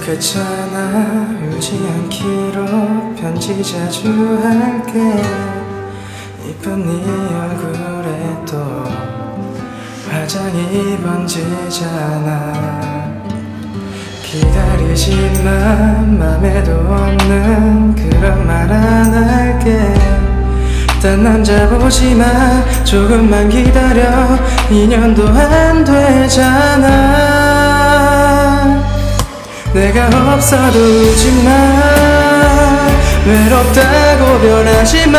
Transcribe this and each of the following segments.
괜찮아 울지 않기로 편지 자주 할게. 이쁜 네 얼굴에 또 화장이 번지잖아. 기다리지만 맘에도 없는 그런 말 안 할게. 딴 남자 보지마 조금만 기다려. 2년도 안 되잖아. 내가 없어도 울지마. 외롭다고 변하지마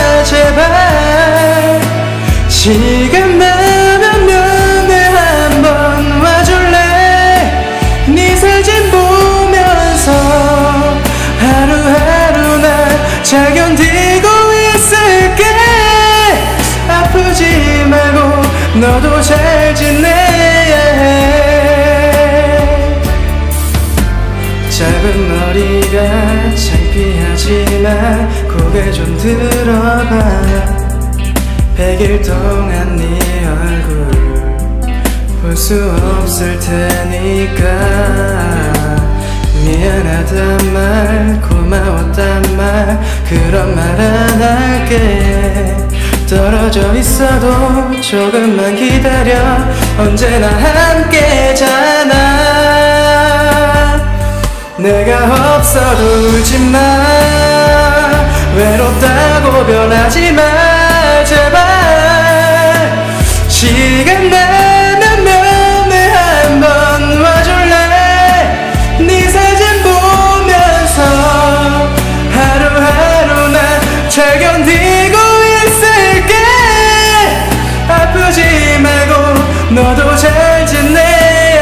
제발. 시간 나면 면회 한번 와줄래. 네 사진 보면서 하루하루 날 잘 견디고 있을게. 아프지 말고 너도 잘 지내야 해. 짧은 머리가 창피하지만 고개 좀 들어봐. 100일 동안 네 얼굴 볼 수 없을 테니까. 미안하단 말 고마웠단 말 그런 말 안 할게. 떨어져 있어도 조금만 기다려. 언제나 함께잖아. 내가 없어도 울지마. 외롭다고 변하지마 제발. 시간 나면 면회 한번 와줄래. 네 사진 보면서 하루하루 난 잘 견디고 있을게. 아프지 말고 너도 잘 지내야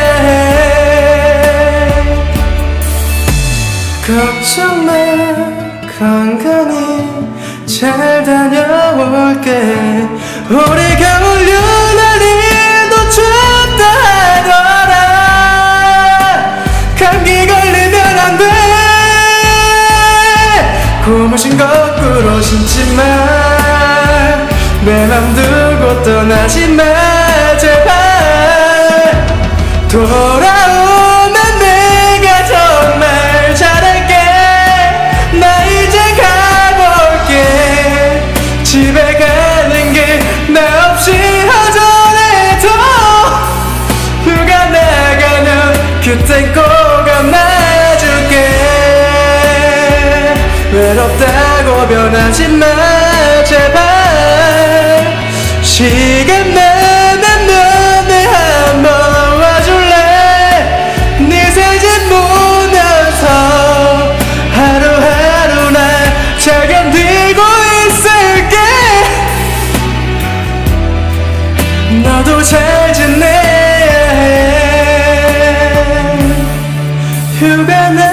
해. 걱정 마 건강히 잘 다녀올게. 올해 겨울 유난히도 춥다 하더라. 감기 걸리면 안 돼. 고무신 거꾸로 신지마. 내 맘 두고 떠나지마 제발. 돌아오면 내가 정말 잘할게. 나 이제 가볼게. 집에 가는 길 나 없이 허전해도 휴가 나가면 그땐 꼭 안아줄게. 외롭다고 변하지마 제발. 시간 나면 면회 한번 와줄래. 네 사진 보면서 하루하루 날 잘 견디고 있을게. 너도 잘 지내야 해. 휴가